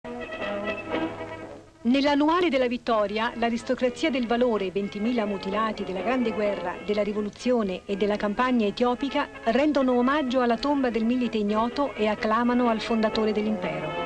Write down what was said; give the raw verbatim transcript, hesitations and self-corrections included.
Nell'annuale della vittoria, l'aristocrazia del valore, ventimila mutilati della Grande Guerra, della Rivoluzione e della campagna etiopica rendono omaggio alla tomba del Milite ignoto e acclamano al fondatore dell'impero.